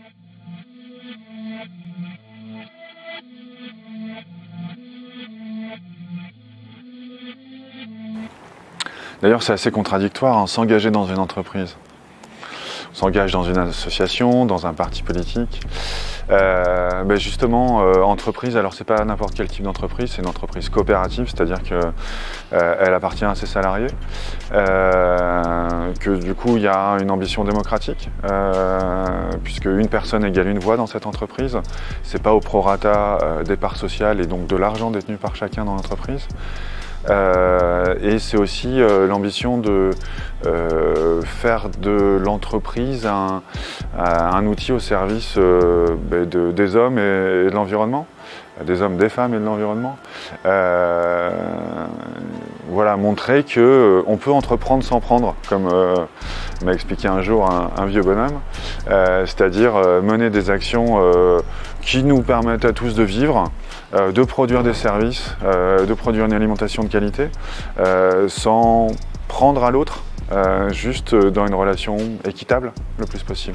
D'ailleurs, c'est assez contradictoire, hein, s'engager dans une entreprise. On s'engage dans une association, dans un parti politique. Justement, entreprise, alors c'est pas n'importe quel type d'entreprise, c'est une entreprise coopérative, c'est-à-dire qu'elle appartient à ses salariés, que du coup il y a une ambition démocratique, puisque une personne égale une voix dans cette entreprise. C'est pas au prorata des parts sociales et donc de l'argent détenu par chacun dans l'entreprise. Et c'est aussi l'ambition de faire de l'entreprise un outil au service des hommes et de l'environnement, des hommes, des femmes et de l'environnement. Voilà, montrer qu'on peut entreprendre sans prendre, comme m'a expliqué un jour un vieux bonhomme, c'est-à-dire mener des actions qui nous permettent à tous de vivre, de produire des services, de produire une alimentation de qualité, sans prendre à l'autre, juste dans une relation équitable le plus possible.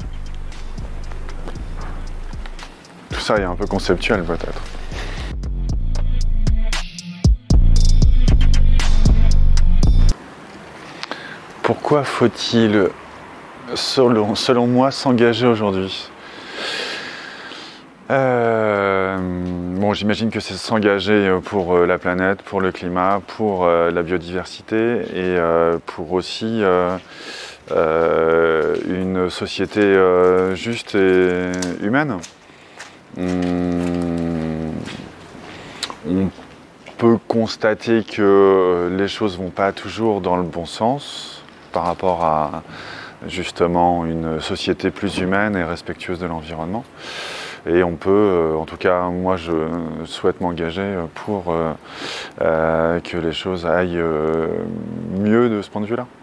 Tout ça est un peu conceptuel peut-être. Pourquoi faut-il, selon moi, s'engager aujourd'hui ? Bon, j'imagine que c'est s'engager pour la planète, pour le climat, pour la biodiversité et pour aussi une société juste et humaine. On peut constater que les choses ne vont pas toujours dans le bon sens par rapport à justement une société plus humaine et respectueuse de l'environnement. Et on peut, en tout cas, moi je souhaite m'engager pour que les choses aillent mieux de ce point de vue-là.